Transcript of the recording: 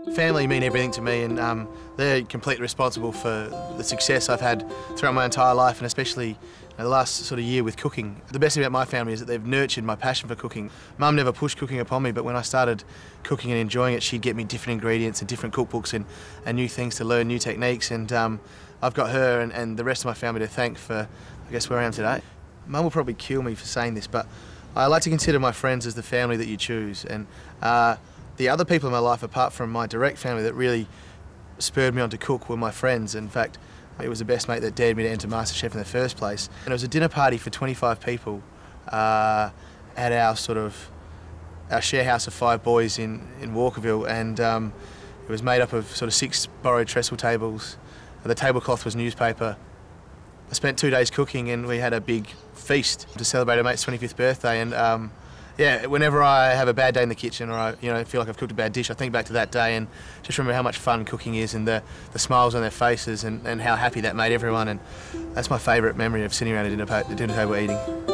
Family mean everything to me, and they're completely responsible for the success I've had throughout my entire life, and especially the last sort of year with cooking. The best thing about my family is that they've nurtured my passion for cooking. Mum never pushed cooking upon me, but when I started cooking and enjoying it, she'd get me different ingredients and different cookbooks and new things to learn, new techniques, and I've got her and the rest of my family to thank for, I guess, where I am today. Mum will probably kill me for saying this, but I like to consider my friends as the family that you choose, and the other people in my life, apart from my direct family, that really spurred me on to cook were my friends. In fact, it was the best mate that dared me to enter MasterChef in the first place. And it was a dinner party for 25 people at our share house of 5 boys in Walkerville, and it was made up of sort of 6 borrowed trestle tables. The tablecloth was newspaper. I spent 2 days cooking, and we had a big feast to celebrate a mate's 25th birthday. And yeah, whenever I have a bad day in the kitchen, or I feel like I've cooked a bad dish, I think back to that day and just remember how much fun cooking is, and the smiles on their faces, and how happy that made everyone. And that's my favourite memory of sitting around a dinner table eating.